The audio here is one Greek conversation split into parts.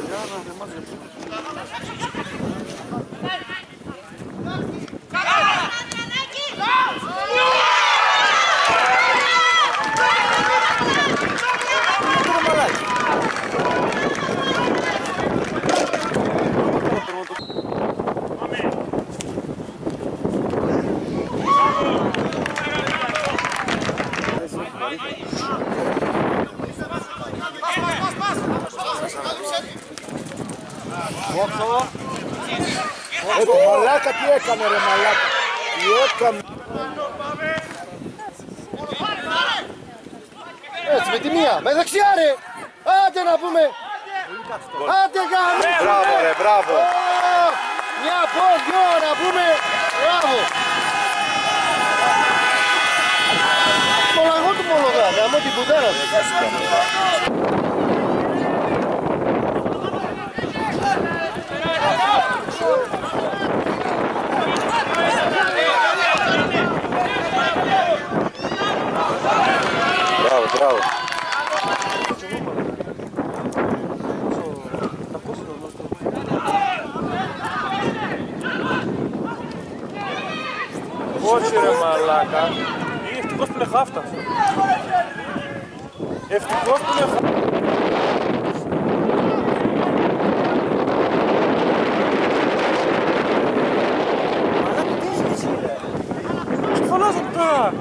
Το μαλάκα τι έκανε ρε μαλάκα. Τι έκανε. Έτσι με τη μία. Με δεξιά ρε. Άντε να πούμε. Άντε γάμι. Μπράβο ρε, μπράβο. Μια από δυο να πούμε. Μπράβο. Μολαγό του μολογά. Γάμω την πουτάρα του. Μπράβο, μπράβο. Όχι ρε μαλάκα. Ευτυχώς που είναι χάφτας. Ευτυχώς που είναι χάφτας. Ξεφωνάζω τώρα.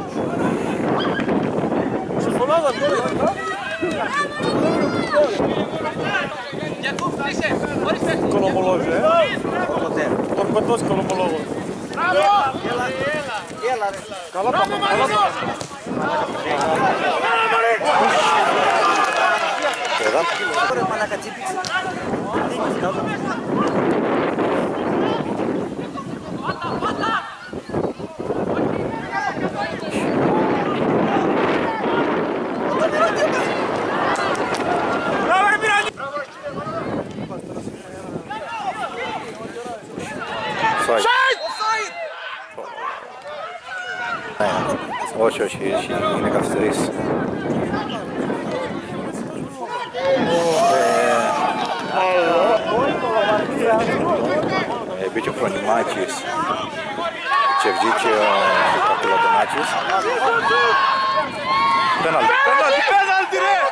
Ξεφωνάζω τώρα. Κολομολόγος, τον πετώσει κολομολόγος. Έλα ρε. Καλά πάμε, καλά πάμε. Ωραία μαλάκα τσίπιξε. Όχι, όχι, είναι καθυστερήσει. Μπήκε ο Φρονιμάκης και βγήκε ο Καπηλαντονάκης. Πέναλτι, πέναλτι, πέναλτι ρε!